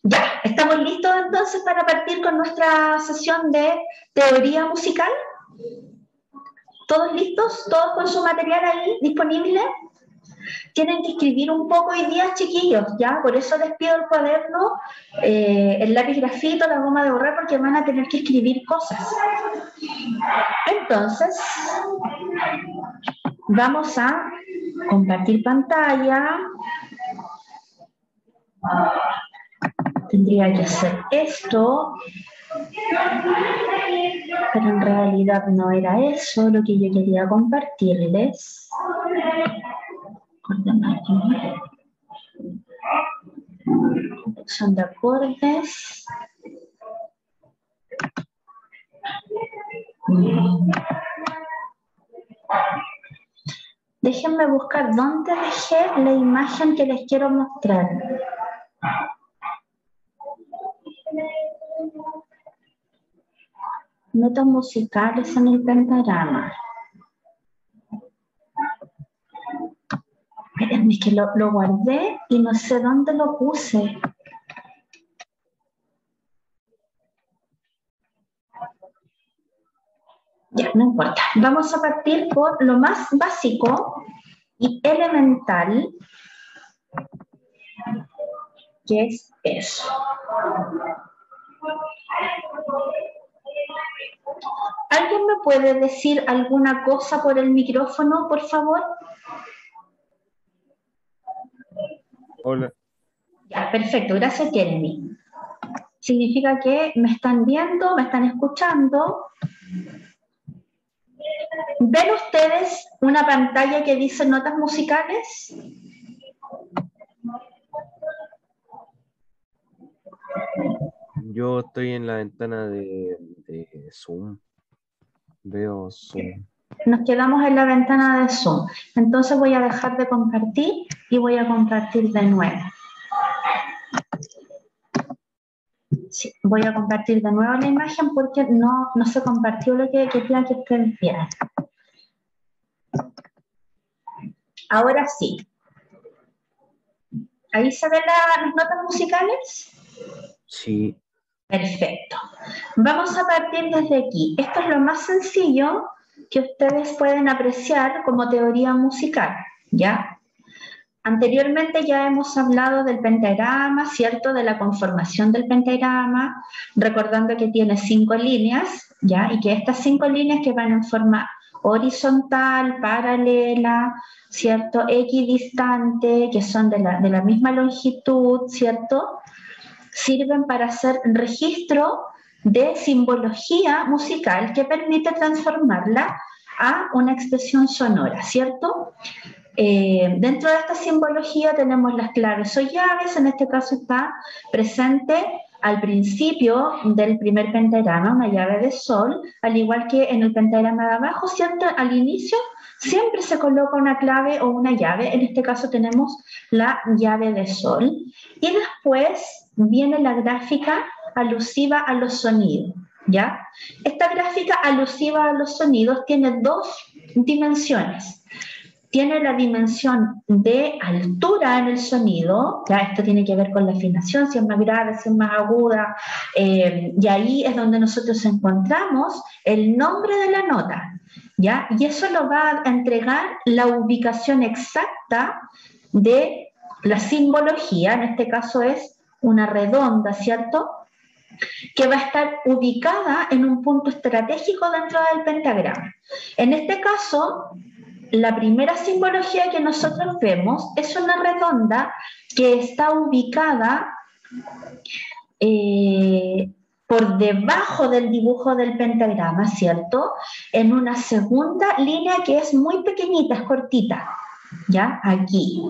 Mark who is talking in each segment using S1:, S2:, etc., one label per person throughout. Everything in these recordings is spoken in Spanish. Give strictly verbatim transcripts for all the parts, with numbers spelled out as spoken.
S1: Ya, ¿estamos listos entonces para partir con nuestra sesión de teoría musical? ¿Todos listos? ¿Todos con su material ahí disponible? Tienen que escribir un poco hoy día, chiquillos, ¿ya? Por eso les pido el cuaderno, eh, el lápiz grafito, la goma de borrar, porque van a tener que escribir cosas. Entonces, vamos a compartir pantalla. Tendría que hacer esto, pero en realidad no era eso lo que yo quería compartirles. Son de acordes. Déjenme buscar dónde dejé la imagen que les quiero mostrar. Notas musicales en el pentagrama. Espérenme, que lo, lo guardé y no sé dónde lo puse. Ya, no importa. Vamos a partir por lo más básico y elemental, que es eso. ¿Alguien me puede decir alguna cosa por el micrófono, por favor?
S2: Hola.
S1: Ya, perfecto. Gracias, Jeremy. Significa que me están viendo, me están escuchando. ¿Ven ustedes una pantalla que dice notas musicales?
S2: Yo estoy en la ventana de, de Zoom. Veo Zoom.
S1: Nos quedamos en la ventana de Zoom. Entonces voy a dejar de compartir y voy a compartir de nuevo. Sí, voy a compartir de nuevo la imagen porque no, no se compartió lo que quería que ustedes vieran. Ahora sí. ¿Ahí se ven la, las notas musicales?
S2: Sí.
S1: Perfecto. Vamos a partir desde aquí. Esto es lo más sencillo que ustedes pueden apreciar como teoría musical, ¿ya? Anteriormente ya hemos hablado del pentagrama, ¿cierto? De la conformación del pentagrama, recordando que tiene cinco líneas, ¿ya? Y que estas cinco líneas que van en forma horizontal, paralela, ¿cierto? Equidistante, que son de la, de la misma longitud, ¿cierto? Sirven para hacer registro de simbología musical que permite transformarla a una expresión sonora, ¿cierto? Eh, dentro de esta simbología tenemos las claves o llaves. En este caso está presente al principio del primer pentagrama una llave de sol, al igual que en el pentagrama de abajo, ¿cierto? Al inicio siempre se coloca una clave o una llave. En este caso tenemos la llave de sol. Y después viene la gráfica alusiva a los sonidos, ¿ya? Esta gráfica alusiva a los sonidos tiene dos dimensiones. Tiene la dimensión de altura en el sonido, ya esto tiene que ver con la afinación, si es más grave, si es más aguda, eh, y ahí es donde nosotros encontramos el nombre de la nota, ¿ya? Y eso lo va a entregar la ubicación exacta de la simbología, en este caso es una redonda, ¿cierto?, que va a estar ubicada en un punto estratégico dentro del pentagrama. En este caso, la primera simbología que nosotros vemos es una redonda que está ubicada eh, por debajo del dibujo del pentagrama, ¿cierto? En una segunda línea que es muy pequeñita, es cortita, ¿ya? Aquí.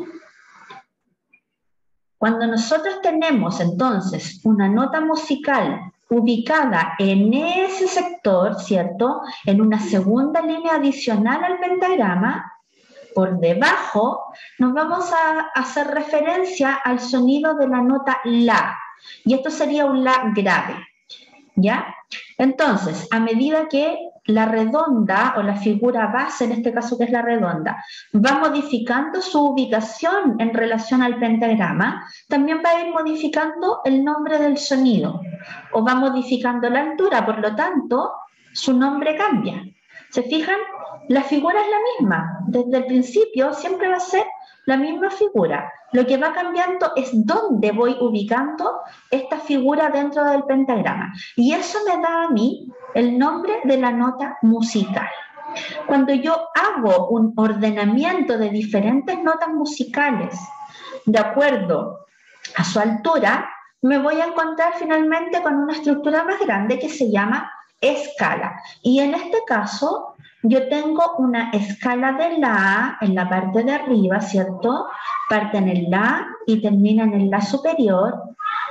S1: Cuando nosotros tenemos entonces una nota musical ubicada en ese sector, ¿cierto? En una segunda línea adicional al pentagrama, por debajo, nos vamos a hacer referencia al sonido de la nota la. Y esto sería un la grave, ¿ya? Entonces, a medida que la redonda o la figura base, en este caso que es la redonda, va modificando su ubicación en relación al pentagrama, también va a ir modificando el nombre del sonido o va modificando la altura, por lo tanto, su nombre cambia. ¿Se fijan? La figura es la misma. Desde el principio siempre va a ser la misma figura. Lo que va cambiando es dónde voy ubicando esta figura dentro del pentagrama. Y eso me da a mí el nombre de la nota musical. Cuando yo hago un ordenamiento de diferentes notas musicales de acuerdo a su altura, me voy a encontrar finalmente con una estructura más grande que se llama escala. Y en este caso, yo tengo una escala de La en la parte de arriba, ¿cierto? Parte en el La y termina en el La superior.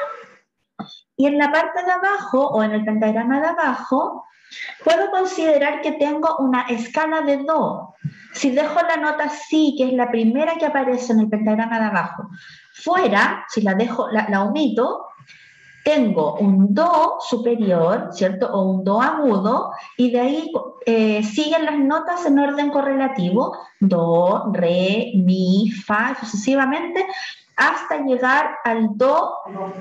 S1: Y en la parte de abajo, o en el pentagrama de abajo, puedo considerar que tengo una escala de Do. Si dejo la nota Si, que es la primera que aparece en el pentagrama de abajo, fuera, si la dejo, la, la omito, tengo un Do superior, ¿cierto? O un Do agudo, y de ahí eh, siguen las notas en orden correlativo, Do, Re, Mi, Fa, sucesivamente, hasta llegar al Do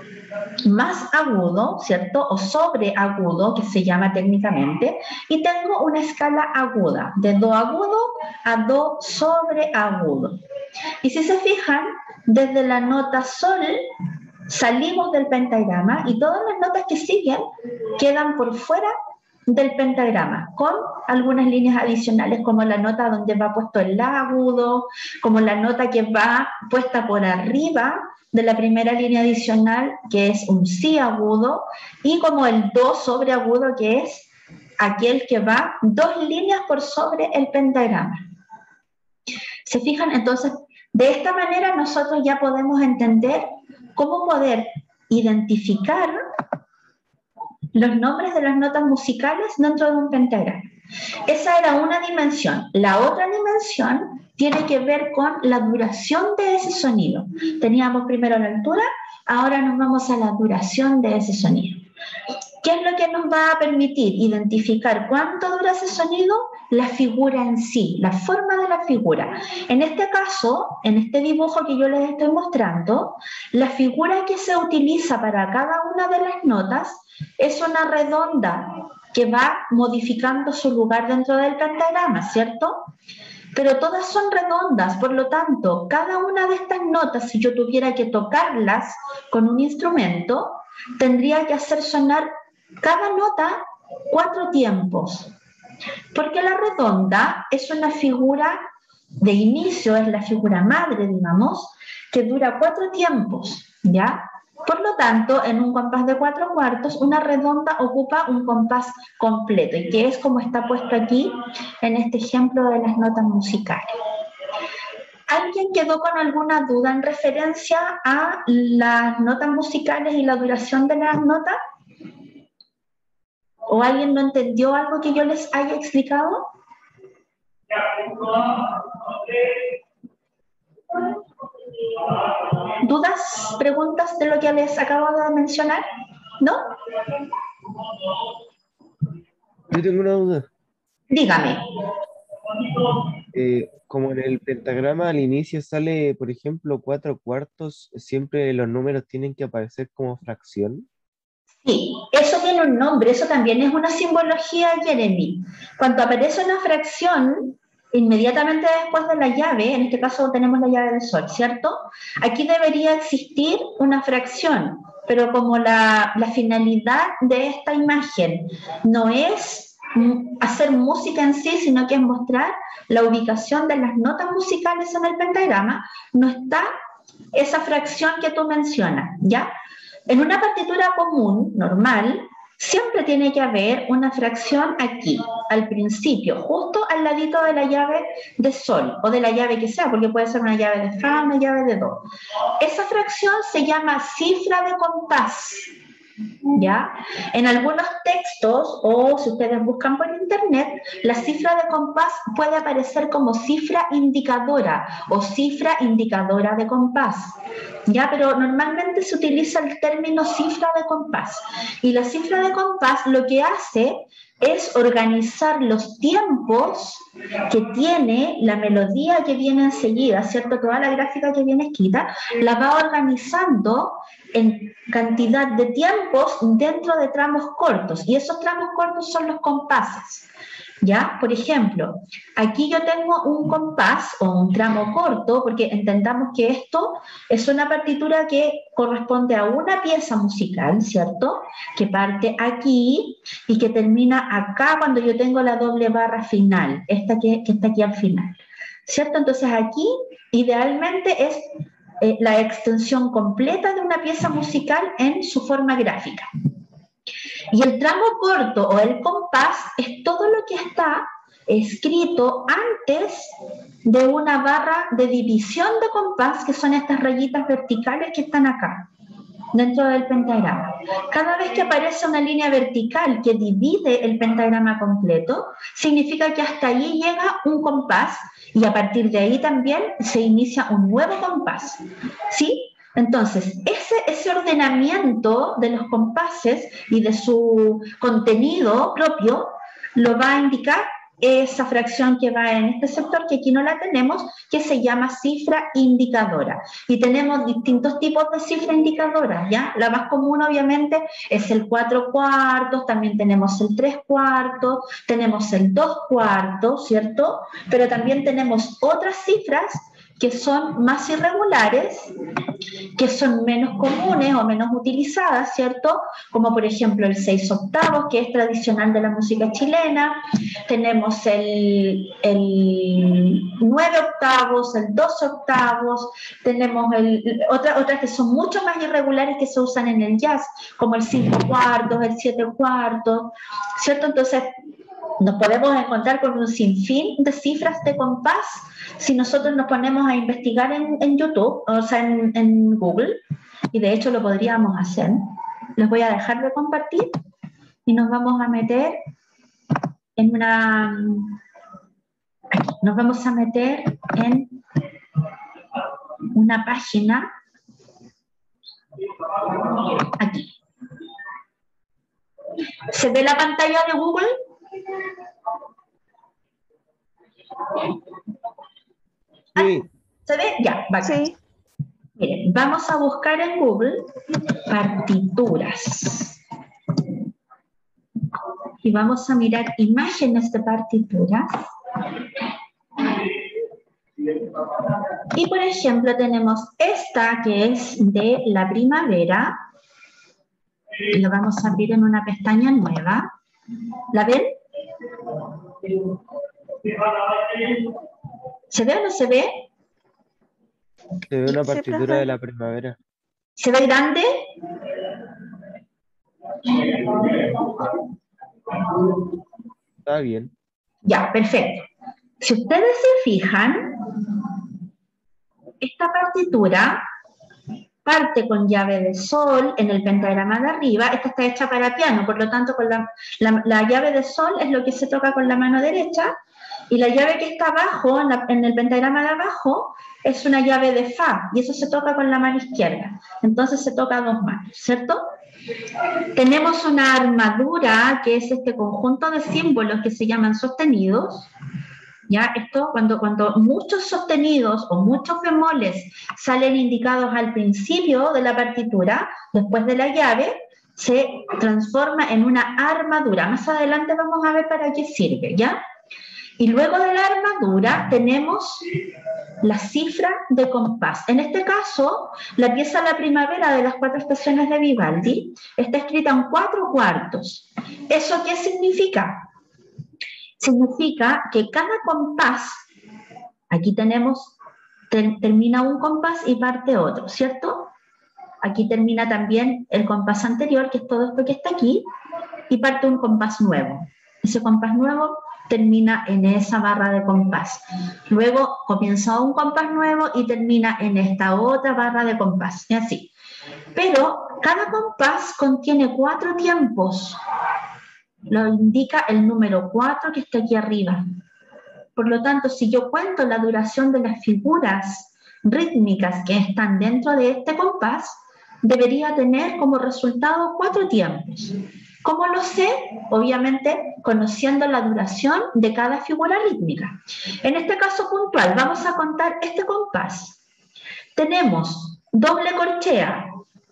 S1: más agudo, ¿cierto? O sobreagudo, que se llama técnicamente, y tengo una escala aguda, de Do agudo a Do sobreagudo. Y si se fijan, desde la nota Sol, salimos del pentagrama y todas las notas que siguen quedan por fuera del pentagrama, con algunas líneas adicionales como la nota donde va puesto el La agudo, como la nota que va puesta por arriba de la primera línea adicional, que es un Si agudo, y como el Do sobreagudo, que es aquel que va dos líneas por sobre el pentagrama. ¿Se fijan? Entonces, de esta manera nosotros ya podemos entender cómo poder identificar los nombres de las notas musicales dentro de un pentagrama. Esa era una dimensión. La otra dimensión tiene que ver con la duración de ese sonido. Teníamos primero la altura, ahora nos vamos a la duración de ese sonido. ¿Qué es lo que nos va a permitir identificar cuánto dura ese sonido? La figura en sí, la forma de la figura. En este caso, en este dibujo que yo les estoy mostrando, la figura que se utiliza para cada una de las notas es una redonda que va modificando su lugar dentro del pentagrama, ¿cierto? Pero todas son redondas, por lo tanto, cada una de estas notas, si yo tuviera que tocarlas con un instrumento, tendría que hacer sonar cada nota cuatro tiempos. Porque la redonda es una figura de inicio, es la figura madre, digamos, que dura cuatro tiempos, ¿ya? Por lo tanto, en un compás de cuatro cuartos, una redonda ocupa un compás completo, y que es como está puesto aquí en este ejemplo de las notas musicales. ¿Alguien quedó con alguna duda en referencia a las notas musicales y la duración de las notas? ¿O alguien no entendió algo que yo les haya explicado? ¿Dudas, preguntas de lo que les acabo de mencionar? ¿No?
S2: Yo tengo una duda.
S1: Dígame.
S2: Eh, como en el pentagrama al inicio sale, por ejemplo, cuatro cuartos, siempre los números tienen que aparecer como fracción.
S1: Sí, eso tiene un nombre, eso también es una simbología, Jeremy. Cuando aparece una fracción, inmediatamente después de la llave, en este caso tenemos la llave del sol, ¿cierto? Aquí debería existir una fracción, pero como la, la finalidad de esta imagen no es hacer música en sí, sino que es mostrar la ubicación de las notas musicales en el pentagrama, no está esa fracción que tú mencionas, ¿ya? En una partitura común, normal, siempre tiene que haber una fracción aquí, al principio, justo al ladito de la llave de sol, o de la llave que sea, porque puede ser una llave de fa, una llave de do. Esa fracción se llama cifra de compás. ¿ya? En algunos textos, o si ustedes buscan por internet, la cifra de compás puede aparecer como cifra indicadora o cifra indicadora de compás, ¿ya? Pero normalmente se utiliza el término cifra de compás. Y la cifra de compás lo que hace es organizar los tiempos que tiene la melodía que viene enseguida, ¿cierto? Toda la gráfica que viene escrita, la va organizando en cantidad de tiempos dentro de tramos cortos, y esos tramos cortos son los compases, ¿ya? Por ejemplo, aquí yo tengo un compás o un tramo corto, porque entendamos que esto es una partitura que corresponde a una pieza musical, ¿cierto? Que parte aquí y que termina acá cuando yo tengo la doble barra final, esta que, que está aquí al final, ¿cierto? Entonces aquí idealmente es eh, la extensión completa de una pieza musical en su forma gráfica. Y el tramo corto o el compás es todo lo que está escrito antes de una barra de división de compás, que son estas rayitas verticales que están acá, dentro del pentagrama. Cada vez que aparece una línea vertical que divide el pentagrama completo, significa que hasta ahí llega un compás, y a partir de ahí también se inicia un nuevo compás, ¿sí? Entonces, ese, ese ordenamiento de los compases y de su contenido propio lo va a indicar esa fracción que va en este sector, que aquí no la tenemos, que se llama cifra indicadora. Y tenemos distintos tipos de cifra indicadora, ¿ya? La más común, obviamente, es el cuatro cuartos, también tenemos el tres cuartos, tenemos el dos cuartos, ¿cierto? Pero también tenemos otras cifras que son más irregulares, que son menos comunes o menos utilizadas, ¿cierto? Como por ejemplo el seis octavos, que es tradicional de la música chilena. Tenemos el, el nueve octavos, el dos octavos, tenemos el, otra, otras que son mucho más irregulares que se usan en el jazz, como el cinco cuartos, el siete cuartos, ¿cierto? Entonces, nos podemos encontrar con un sinfín de cifras de compás si nosotros nos ponemos a investigar en, en YouTube, o sea, en, en Google, y de hecho lo podríamos hacer. Les voy a dejar de compartir y nos vamos a meter en una... Aquí, nos vamos a meter en una página aquí. ¿Se ve la pantalla de Google?
S2: Sí.
S1: ¿Se ve? Ya, va. Sí. Miren, vamos a buscar en Google partituras. Y vamos a mirar imágenes de partituras. Y por ejemplo tenemos esta que es de la primavera. Lo vamos a abrir en una pestaña nueva. ¿La ven? ¿Se ve o no se ve?
S2: Se ve una partitura de la primavera.
S1: ¿Se ve grande?
S2: Está bien.
S1: Ya, perfecto. Si ustedes se fijan, esta partitura parte con llave de sol en el pentagrama de arriba. Esta está hecha para piano, por lo tanto con la, la, la llave de sol es lo que se toca con la mano derecha, y la llave que está abajo, en, la, en el pentagrama de abajo, es una llave de fa, y eso se toca con la mano izquierda. Entonces se toca a dos manos, ¿cierto? Tenemos una armadura, que es este conjunto de símbolos que se llaman sostenidos. ¿Ya? Esto, cuando, cuando muchos sostenidos o muchos bemoles salen indicados al principio de la partitura, después de la llave, se transforma en una armadura. Más adelante vamos a ver para qué sirve, ¿ya? Y luego de la armadura tenemos la cifra de compás. En este caso, la pieza La Primavera de las Cuatro Estaciones de Vivaldi está escrita en cuatro cuartos. ¿Eso qué significa? Significa que cada compás, aquí tenemos, ter, termina un compás y parte otro, ¿cierto? Aquí termina también el compás anterior, que es todo esto que está aquí, y parte un compás nuevo. Ese compás nuevo termina en esa barra de compás. Luego comienza un compás nuevo y termina en esta otra barra de compás, y así. Pero cada compás contiene cuatro tiempos. Lo indica el número cuatro que está aquí arriba. Por lo tanto, si yo cuento la duración de las figuras rítmicas que están dentro de este compás, debería tener como resultado cuatro tiempos. ¿Cómo lo sé? Obviamente, conociendo la duración de cada figura rítmica. En este caso puntual, vamos a contar este compás. Tenemos doble corchea.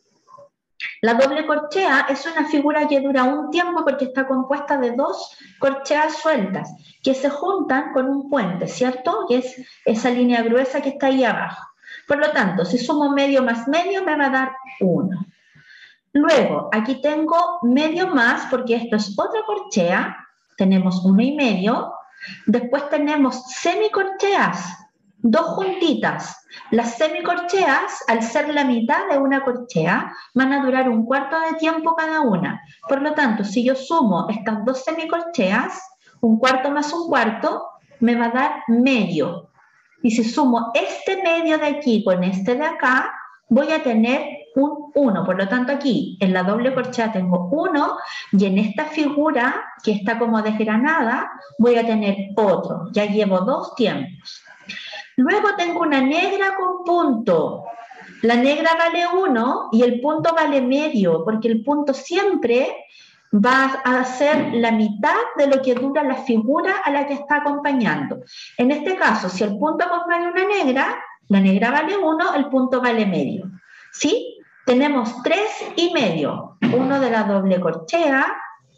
S1: La doble corchea es una figura que dura un tiempo porque está compuesta de dos corcheas sueltas que se juntan con un puente, ¿cierto? Que es esa línea gruesa que está ahí abajo. Por lo tanto, si sumo medio más medio, me va a dar uno. Luego, aquí tengo medio más, porque esto es otra corchea, tenemos uno y medio. Después tenemos semicorcheas, dos juntitas. Las semicorcheas, al ser la mitad de una corchea, van a durar un cuarto de tiempo cada una. Por lo tanto, si yo sumo estas dos semicorcheas, un cuarto más un cuarto, me va a dar medio. Y si sumo este medio de aquí con este de acá, voy a tener un uno. Por lo tanto, aquí en la doble corchea tengo uno y en esta figura, que está como desgranada, voy a tener otro. Ya llevo dos tiempos. Luego tengo una negra con punto. La negra vale uno y el punto vale medio, porque el punto siempre va a ser la mitad de lo que dura la figura a la que está acompañando. En este caso, si el punto acompaña una negra, la negra vale uno, el punto vale medio. ¿Sí? Tenemos tres y medio. Uno de la doble corchea,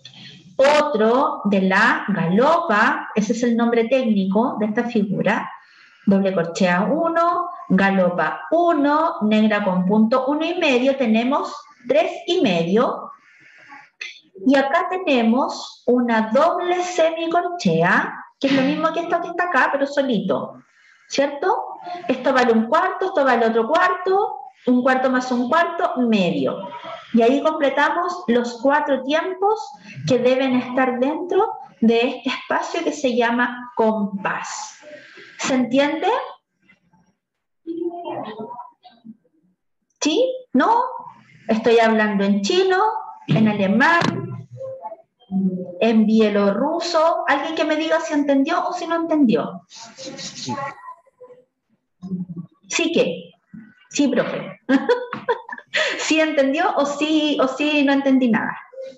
S1: otro de la galopa, ese es el nombre técnico de esta figura. Doble corchea uno, galopa uno, negra con punto uno y medio, tenemos tres y medio. Y acá tenemos una doble semicorchea, que es lo mismo que esto que está acá, pero solito, ¿cierto? Esto vale un cuarto, esto vale otro cuarto, un cuarto más un cuarto, medio. Y ahí completamos los cuatro tiempos que deben estar dentro de este espacio que se llama compás. ¿Se entiende? ¿Sí? ¿No? Estoy hablando en chino, en alemán, en bielorruso. ¿Alguien que me diga si entendió o si no entendió?
S2: Sí.
S1: ¿Sí qué? Sí, profe. ¿Sí entendió o sí, o sí no entendí nada?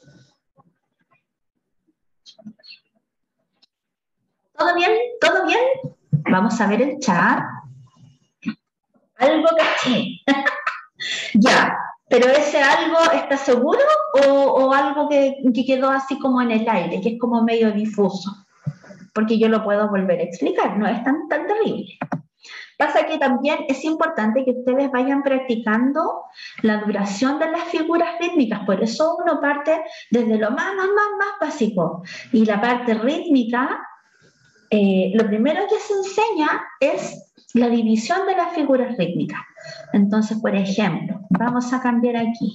S1: ¿Todo bien? ¿Todo bien? Vamos a ver el chat. Algo caché. Ya, pero ese algo está seguro o, o algo que, que quedó así como en el aire, que es como medio difuso. Porque yo lo puedo volver a explicar, no es tan, tan terrible. Pasa que también es importante que ustedes vayan practicando la duración de las figuras rítmicas, por eso uno parte desde lo más, más, más, más básico. Y la parte rítmica, eh, lo primero que se enseña es la división de las figuras rítmicas. Entonces, por ejemplo, vamos a cambiar aquí.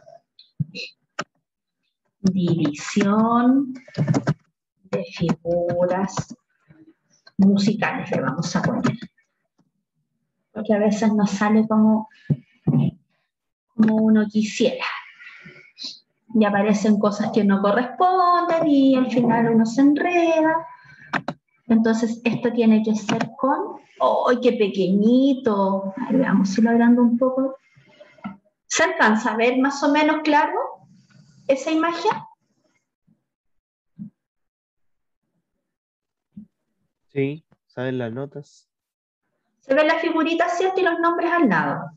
S1: División de figuras musicales, le vamos a poner. Porque a veces nos sale como, como uno quisiera. Y aparecen cosas que no corresponden y al final uno se enreda. Entonces esto tiene que ser con... ¡Ay, qué pequeñito! A ver, veamos si lo agrando un poco. ¿Se alcanza a ver más o menos claro esa imagen?
S2: Sí, ¿saben las notas?
S1: Se ven las figuritas, ¿cierto? Y los nombres al lado.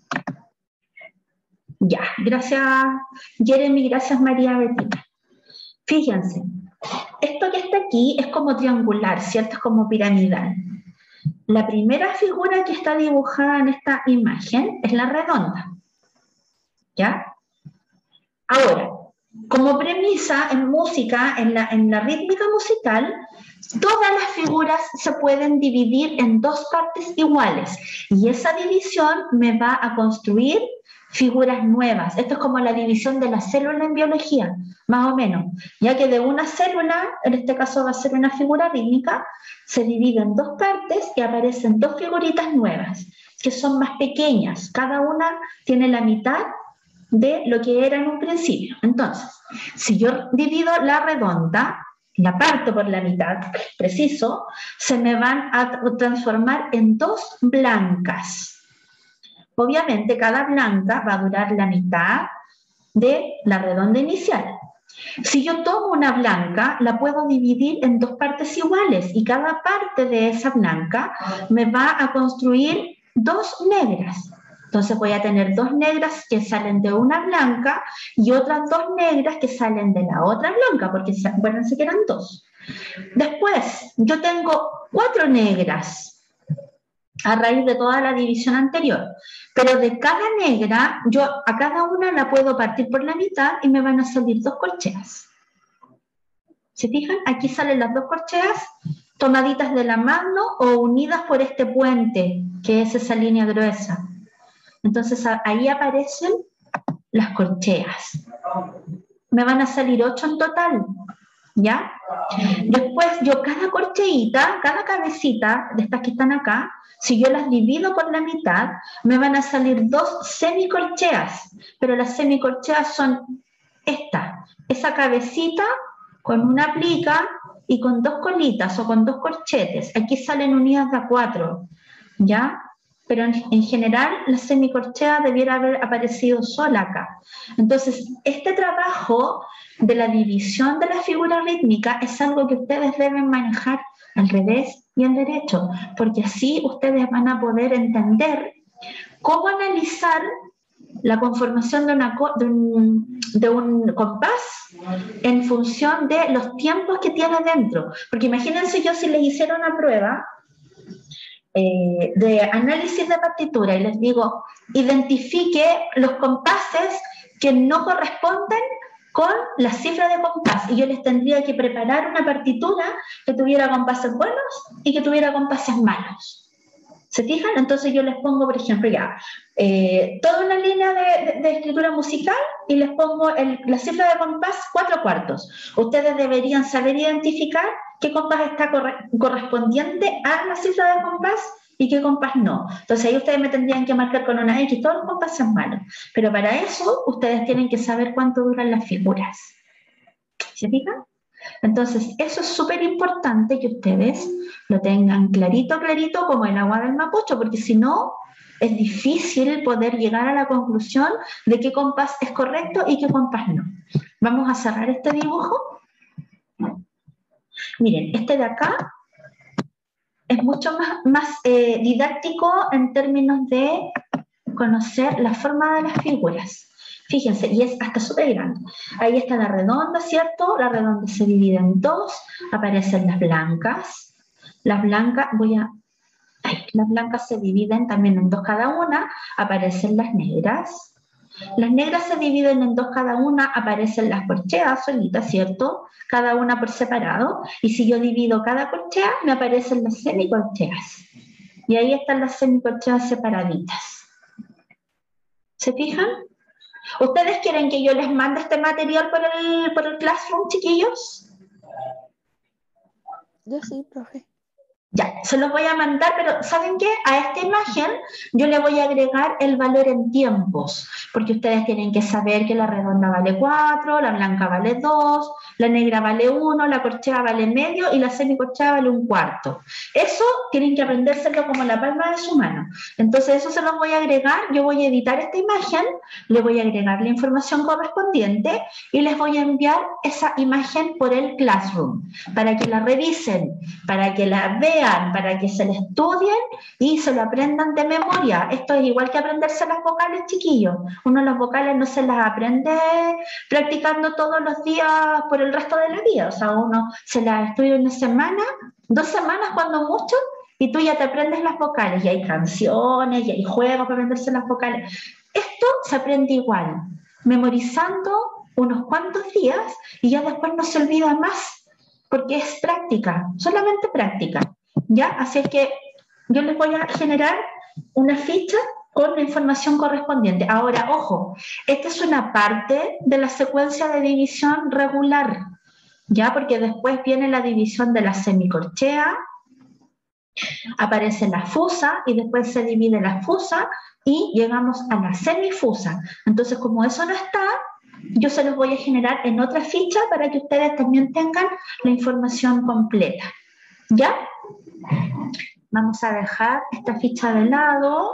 S1: Ya, gracias Jeremy, gracias María Betina. Fíjense, esto que está aquí es como triangular, ¿cierto? Es como piramidal. La primera figura que está dibujada en esta imagen es la redonda. ¿Ya? Ahora, como premisa en música, en la, en la rítmica musical, todas las figuras se pueden dividir en dos partes iguales y esa división me va a construir figuras nuevas. Esto es como la división de la célula en biología, más o menos, ya que de una célula, en este caso va a ser una figura rítmica, se divide en dos partes y aparecen dos figuritas nuevas, que son más pequeñas. Cada una tiene la mitad de lo que era en un principio. Entonces, si yo divido la redonda, la parto por la mitad, preciso, se me van a transformar en dos blancas. Obviamente, cada blanca va a durar la mitad de la redonda inicial. Si yo tomo una blanca, la puedo dividir en dos partes iguales y cada parte de esa blanca me va a construir dos negras. Entonces voy a tener dos negras que salen de una blanca y otras dos negras que salen de la otra blanca, porque acuérdense que eran dos. Después, yo tengo cuatro negras a raíz de toda la división anterior, pero de cada negra, yo a cada una la puedo partir por la mitad y me van a salir dos corcheas. ¿Se fijan? Aquí salen las dos corcheas tomaditas de la mano o unidas por este puente, que es esa línea gruesa. Entonces ahí aparecen las corcheas. Me van a salir ocho en total, ¿ya? Después yo cada corcheita, cada cabecita de estas que están acá, si yo las divido por la mitad, me van a salir dos semicorcheas, pero las semicorcheas son esta, esa cabecita con una plica y con dos colitas o con dos corchetes. Aquí salen unidas de a cuatro, ¿ya? Pero en, en general la semicorchea debiera haber aparecido sola acá. Entonces, este trabajo de la división de la figura rítmica es algo que ustedes deben manejar al revés y al derecho, porque así ustedes van a poder entender cómo analizar la conformación de, una, de, un, de un compás en función de los tiempos que tiene dentro. Porque imagínense yo si les hiciera una prueba eh, de análisis de partitura y les digo, identifique los compases que no corresponden con la cifra de compás, y yo les tendría que preparar una partitura que tuviera compases buenos y que tuviera compases malos. ¿Se fijan? Entonces yo les pongo, por ejemplo, ya, eh, toda una línea de, de, de escritura musical y les pongo el, la cifra de compás cuatro cuartos. Ustedes deberían saber identificar qué compás está corre, correspondiente a la cifra de compás y qué compás no. Entonces ahí ustedes me tendrían que marcar con una X todos los compases malos. Pero para eso ustedes tienen que saber cuánto duran las figuras. ¿Se fijan? Entonces, eso es súper importante que ustedes lo tengan clarito, clarito como el agua del Mapocho, porque si no, es difícil poder llegar a la conclusión de qué compás es correcto y qué compás no. Vamos a cerrar este dibujo. Miren, este de acá es mucho más, más eh, didáctico en términos de conocer la forma de las figuras. Fíjense, y es hasta súper grande. Ahí está la redonda, ¿cierto? La redonda se divide en dos, aparecen las blancas. Las blancas, voy a... Ay, las blancas se dividen también en dos cada una, aparecen las negras. Las negras se dividen en dos cada una, aparecen las corcheas solitas, ¿cierto? Cada una por separado. Y si yo divido cada corchea, me aparecen las semicorcheas. Y ahí están las semicorcheas separaditas. ¿Se fijan? ¿Ustedes quieren que yo les mande este material por el, por el Classroom, chiquillos?
S3: Yo sí, profe.
S1: Ya, se los voy a mandar, pero ¿saben qué? A esta imagen yo le voy a agregar el valor en tiempos, porque ustedes tienen que saber que la redonda vale cuatro, la blanca vale dos, la negra vale uno, la corchea vale medio y la semicorchea vale un cuarto. Eso tienen que aprendérselo como la palma de su mano. Entonces eso se los voy a agregar, yo voy a editar esta imagen, le voy a agregar la información correspondiente y les voy a enviar esa imagen por el Classroom, para que la revisen, para que la vean, para que se le estudien y se lo aprendan de memoria. Esto es igual que aprenderse las vocales, chiquillos. Uno las vocales no se las aprende practicando todos los días por el resto de la vida. O sea, uno se las estudia una semana, dos semanas cuando mucho, y tú ya te aprendes las vocales. Y hay canciones, y hay juegos para aprenderse las vocales. Esto se aprende igual, memorizando unos cuantos días y ya después no se olvida más, porque es práctica, solamente práctica, ¿ya? Así es que yo les voy a generar una ficha con la información correspondiente. Ahora, ojo, esta es una parte de la secuencia de división regular, ¿ya? Porque después viene la división de la semicorchea, aparece la fusa y después se divide la fusa y llegamos a la semifusa. Entonces, como eso no está, yo se los voy a generar en otra ficha para que ustedes también tengan la información completa, ¿ya? Vamos a dejar esta ficha de lado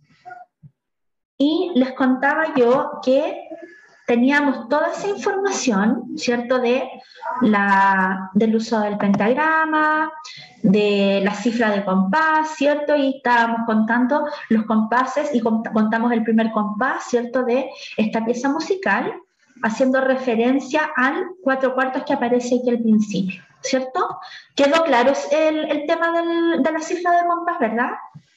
S1: y les contaba yo que teníamos toda esa información, ¿cierto? De la, del uso del pentagrama, de la cifra de compás, ¿cierto? Y estábamos contando los compases y contamos el primer compás, ¿cierto? De esta pieza musical, haciendo referencia al cuatro cuartos que aparece aquí al principio, ¿cierto? ¿Quedó claro el, el tema del, de la cifra de compás, verdad?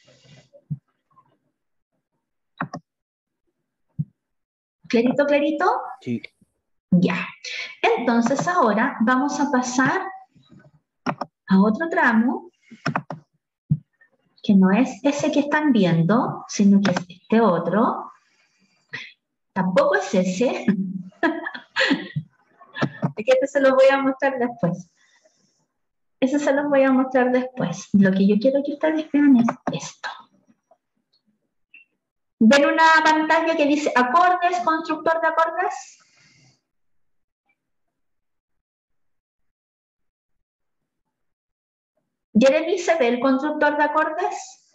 S1: ¿Clarito, clarito?
S2: Sí.
S1: Ya. Entonces ahora vamos a pasar a otro tramo, que no es ese que están viendo, sino que es este otro. Tampoco es ese. Es que este se los voy a mostrar después. Ese se los voy a mostrar después. Lo que yo quiero que ustedes vean es esto. ¿Ven una pantalla que dice acordes, constructor de acordes? ¿Jeremy se ve el constructor de acordes?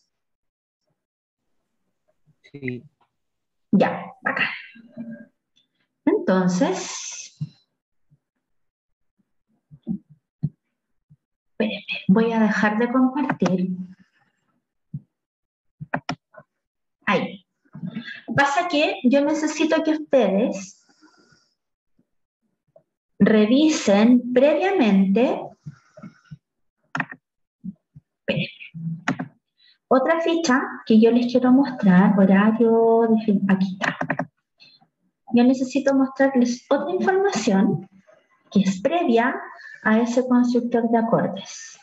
S2: Sí.
S1: Ya, acá. Entonces, espérenme, voy a dejar de compartir. Ahí. Pasa que yo necesito que ustedes revisen previamente. Espérenme. Otra ficha que yo les quiero mostrar, horario, aquí está. Yo necesito mostrarles otra información que es previa a ese constructor de acordes.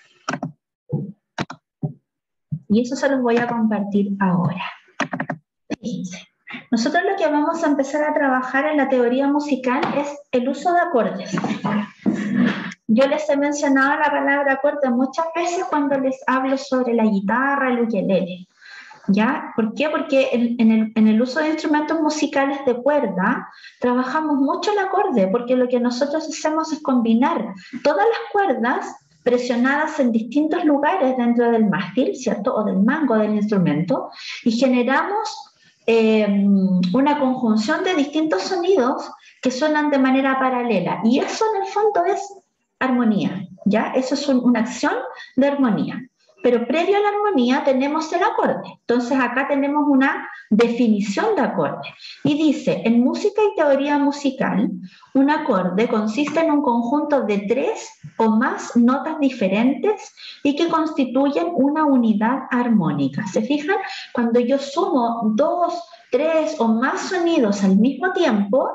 S1: Y eso se los voy a compartir ahora. Fíjense, nosotros lo que vamos a empezar a trabajar en la teoría musical es el uso de acordes. Yo les he mencionado la palabra acorde muchas veces cuando les hablo sobre la guitarra, el ukelele. ¿Ya? ¿Por qué? Porque en, en, el, en el uso de instrumentos musicales de cuerda trabajamos mucho el acorde, porque lo que nosotros hacemos es combinar todas las cuerdas presionadas en distintos lugares dentro del mástil, ¿cierto? O del mango del instrumento, y generamos eh, una conjunción de distintos sonidos que suenan de manera paralela. Y eso en el fondo es armonía, ¿ya? Eso es un, una acción de armonía. Pero previo a la armonía tenemos el acorde. Entonces acá tenemos una definición de acorde. Y dice, en música y teoría musical, un acorde consiste en un conjunto de tres o más notas diferentes y que constituyen una unidad armónica. ¿Se fijan? Cuando yo sumo dos, tres o más sonidos al mismo tiempo,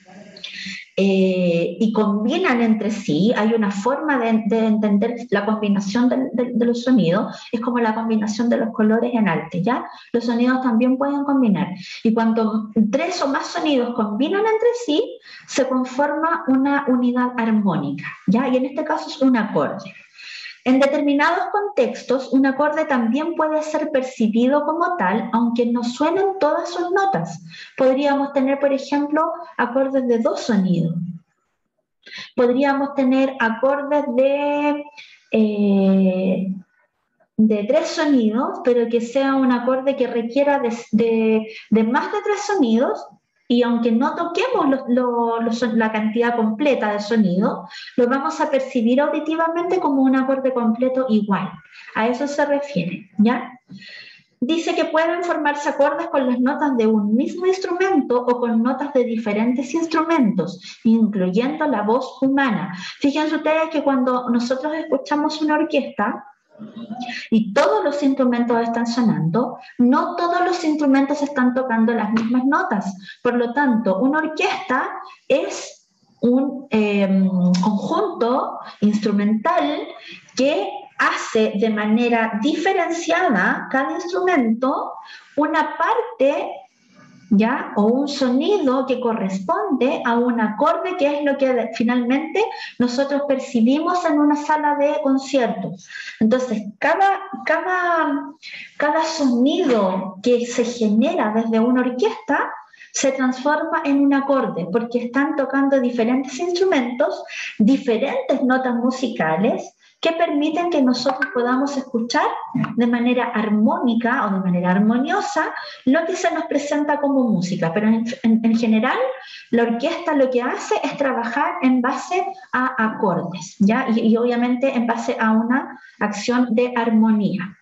S1: Eh, y combinan entre sí, hay una forma de, de entender la combinación de, de, de los sonidos, es como la combinación de los colores en arte, ¿ya? Los sonidos también pueden combinar. Y cuando tres o más sonidos combinan entre sí, se conforma una unidad armónica, ¿ya? Y en este caso es un acorde. En determinados contextos, un acorde también puede ser percibido como tal, aunque no suenen todas sus notas. Podríamos tener, por ejemplo, acordes de dos sonidos. Podríamos tener acordes de, eh, de tres sonidos, pero que sea un acorde que requiera de, de, de más de tres sonidos, y aunque no toquemos los, los, los, la cantidad completa de sonido, lo vamos a percibir auditivamente como un acorde completo igual. A eso se refiere, ¿ya? Dice que pueden formarse acordes con las notas de un mismo instrumento o con notas de diferentes instrumentos, incluyendo la voz humana. Fíjense ustedes que cuando nosotros escuchamos una orquesta, y todos los instrumentos están sonando, no todos los instrumentos están tocando las mismas notas. Por lo tanto, una orquesta es un eh, conjunto instrumental que hace de manera diferenciada cada instrumento una parte, ¿ya? O un sonido que corresponde a un acorde, que es lo que finalmente nosotros percibimos en una sala de conciertos. Entonces, cada, cada, cada sonido que se genera desde una orquesta se transforma en un acorde, porque están tocando diferentes instrumentos, diferentes notas musicales, que permiten que nosotros podamos escuchar de manera armónica o de manera armoniosa lo que se nos presenta como música. Pero en, en, en general, la orquesta lo que hace es trabajar en base a acordes, ¿ya? Y, y obviamente en base a una acción de armonía.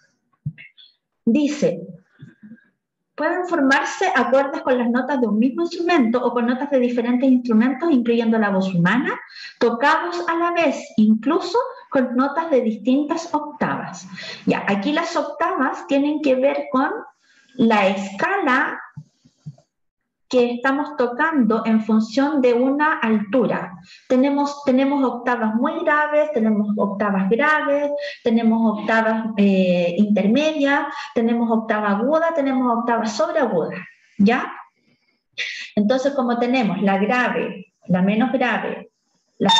S1: Dice, pueden formarse acordes con las notas de un mismo instrumento o con notas de diferentes instrumentos, incluyendo la voz humana, tocados a la vez, incluso con notas de distintas octavas. Ya, aquí las octavas tienen que ver con la escala que estamos tocando en función de una altura. Tenemos, tenemos octavas muy graves, tenemos octavas graves, tenemos octavas eh, intermedias, tenemos octava aguda, tenemos octavas sobreagudas, ¿ya? Entonces, como tenemos la grave, la menos grave, la,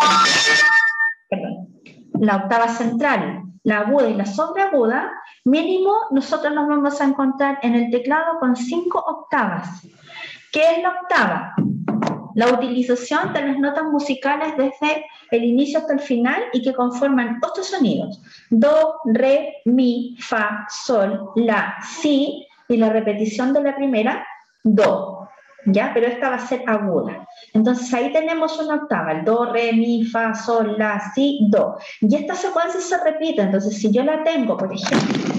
S1: perdón, la octava central, la aguda y la sobreaguda, mínimo nosotros nos vamos a encontrar en el teclado con cinco octavas. ¿Qué es la octava? La utilización de las notas musicales desde el inicio hasta el final y que conforman ocho sonidos: do, re, mi, fa, sol, la, si, y la repetición de la primera, do, ¿ya? Pero esta va a ser aguda. Entonces ahí tenemos una octava, el do, re, mi, fa, sol, la, si, do. Y esta secuencia se repite, entonces si yo la tengo, por ejemplo,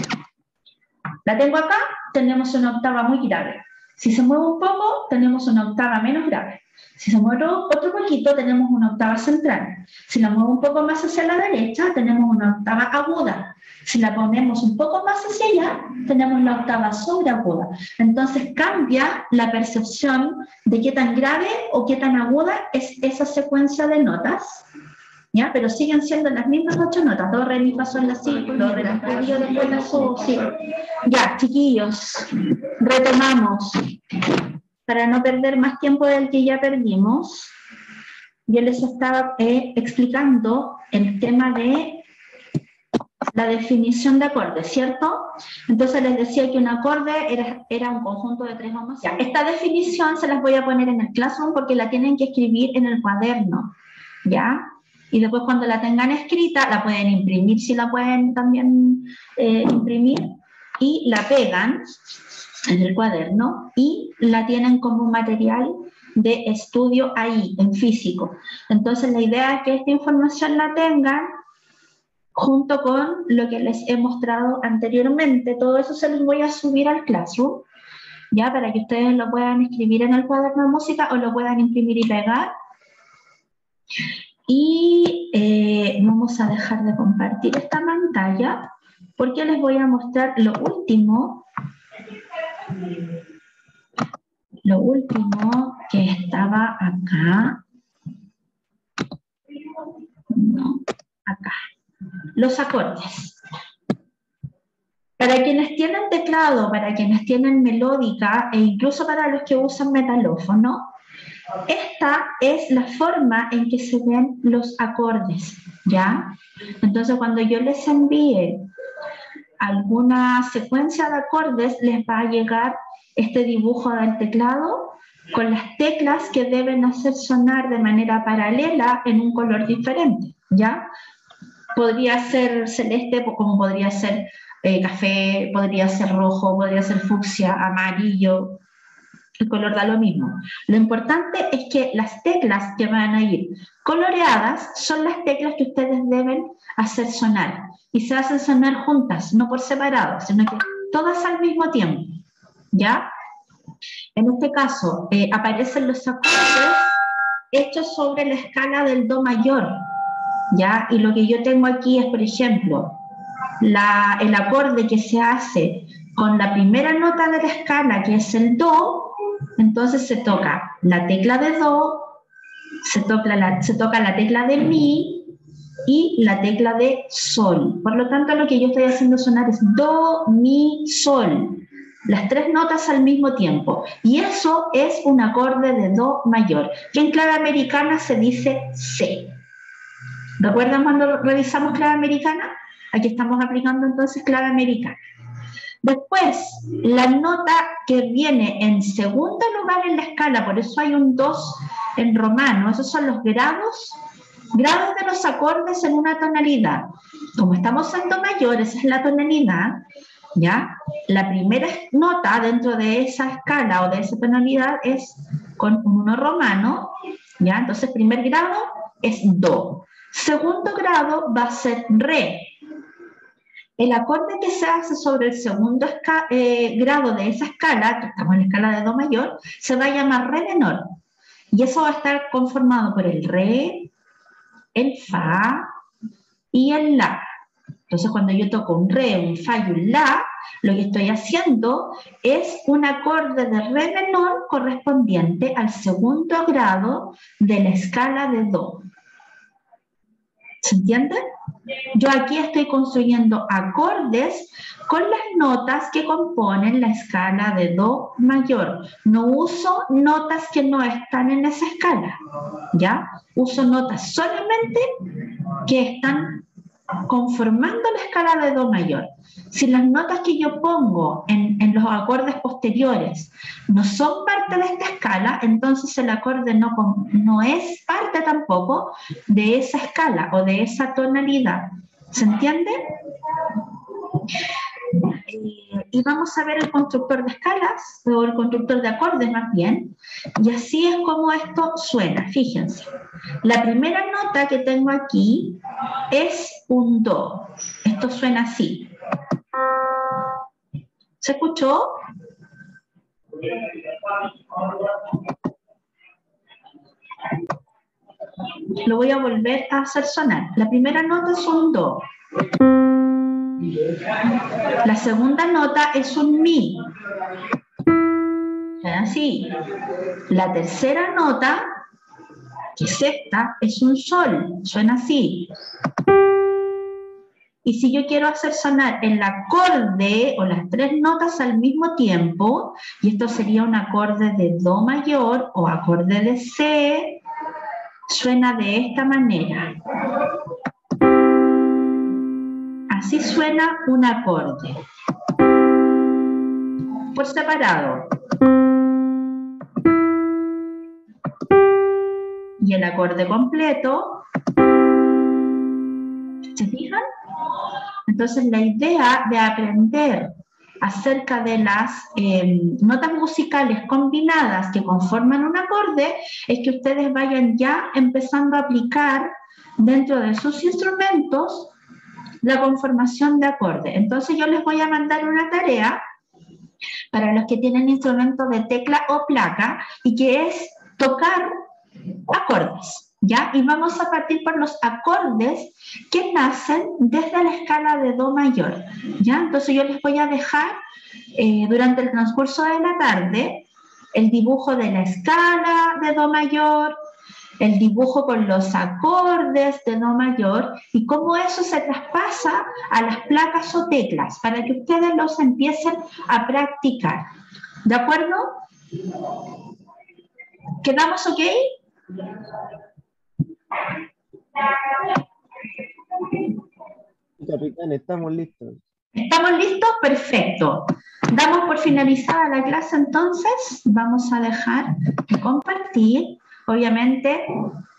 S1: la tengo acá, tenemos una octava muy grave. Si se mueve un poco, tenemos una octava menos grave. Si se mueve otro poquito, tenemos una octava central. Si la muevo un poco más hacia la derecha, tenemos una octava aguda. Si la ponemos un poco más hacia allá, tenemos la octava sobreaguda. Entonces cambia la percepción de qué tan grave o qué tan aguda es esa secuencia de notas, ¿ya? Pero siguen siendo las mismas ocho notas: do, re, mi, fa, sol, la, si, do, re, la, fa, después la, so, si. Ya, chiquillos, retomamos. Para no perder más tiempo del que ya perdimos, yo les estaba eh, explicando el tema de la definición de acordes, ¿cierto? Entonces les decía que un acorde era, era un conjunto de tres o más. Ya, esta definición se las voy a poner en el Classroom porque la tienen que escribir en el cuaderno, ¿ya? Y después cuando la tengan escrita, la pueden imprimir, si la pueden también eh, imprimir, y la pegan en el cuaderno y la tienen como material de estudio ahí, en físico. Entonces la idea es que esta información la tengan junto con lo que les he mostrado anteriormente. Todo eso se los voy a subir al Classroom, ya, para que ustedes lo puedan escribir en el cuaderno de música o lo puedan imprimir y pegar. Y eh, vamos a dejar de compartir esta pantalla porque les voy a mostrar lo último, lo último que estaba acá, no, acá, los acordes. Para quienes tienen teclado, para quienes tienen melódica e incluso para los que usan metalófono, esta es la forma en que se ven los acordes, ¿ya? Entonces, cuando yo les envíe alguna secuencia de acordes, les va a llegar este dibujo del teclado con las teclas que deben hacer sonar de manera paralela en un color diferente, ¿ya? Podría ser celeste, como podría ser eh, café, podría ser rojo, podría ser fucsia, amarillo. El color da lo mismo. Lo importante es que las teclas que van a ir coloreadas son las teclas que ustedes deben hacer sonar. Y se hacen sonar juntas, no por separado, sino que todas al mismo tiempo, ¿ya? En este caso, eh, aparecen los acordes hechos sobre la escala del do mayor, ¿ya? Y lo que yo tengo aquí es, por ejemplo, la, el acorde que se hace con la primera nota de la escala, que es el do, entonces se toca la tecla de do, se toca la, se toca la tecla de mi y la tecla de sol. Por lo tanto, lo que yo estoy haciendo sonar es do, mi, sol. Las tres notas al mismo tiempo. Y eso es un acorde de do mayor, que en clave americana se dice C. ¿Recuerdan cuando revisamos clave americana? Aquí estamos aplicando entonces clave americana. Después, la nota que viene en segundo lugar en la escala, por eso hay un dos en romano, esos son los grados, grados de los acordes en una tonalidad. Como estamos en do mayor, esa es la tonalidad, ¿ya? La primera nota dentro de esa escala o de esa tonalidad es con un uno romano, ¿ya? Entonces, primer grado es do. Segundo grado va a ser re. El acorde que se hace sobre el segundo eh, grado de esa escala, que estamos en la escala de do mayor, se va a llamar re menor. Y eso va a estar conformado por el re, el fa y el la. Entonces, cuando yo toco un re, un fa y un la, lo que estoy haciendo es un acorde de re menor correspondiente al segundo grado de la escala de do. ¿Se entiende? Yo aquí estoy construyendo acordes con las notas que componen la escala de do mayor. No uso notas que no están en esa escala, ¿ya? Uso notas solamente que están conformando la escala de do mayor. Si las notas que yo pongo en, en los acordes posteriores no son parte de esta escala, entonces el acorde no, no es parte tampoco de esa escala o de esa tonalidad. ¿Se entiende? Eh, y vamos a ver el constructor de escalas, o el constructor de acordes más bien, y así es como esto suena. Fíjense, la primera nota que tengo aquí es un do. Esto suena así. ¿Se escuchó? Lo voy a volver a hacer sonar. La primera nota es un do. La segunda nota es un mi. Suena así. La tercera nota, que es esta, es un sol. Suena así. Y si yo quiero hacer sonar el acorde o las tres notas al mismo tiempo, y esto sería un acorde de do mayor o acorde de C, suena de esta manera. Así suena un acorde. Por separado. Y el acorde completo. ¿Se fijan? Entonces la idea de aprender acerca de las eh, notas musicales combinadas que conforman un acorde es que ustedes vayan ya empezando a aplicar dentro de sus instrumentos la conformación de acordes. Entonces yo les voy a mandar una tarea para los que tienen instrumentos de tecla o placa y que es tocar acordes. ¿Ya? Y vamos a partir por los acordes que nacen desde la escala de do mayor. ¿Ya? Entonces yo les voy a dejar eh, durante el transcurso de la tarde el dibujo de la escala de do mayor, el dibujo con los acordes de do mayor y cómo eso se traspasa a las placas o teclas para que ustedes los empiecen a practicar. ¿De acuerdo? ¿Quedamos ok?
S2: Capitán, estamos listos.
S1: ¿Estamos listos? Perfecto. Damos por finalizada la clase entonces. Vamos a dejar de compartir. Obviamente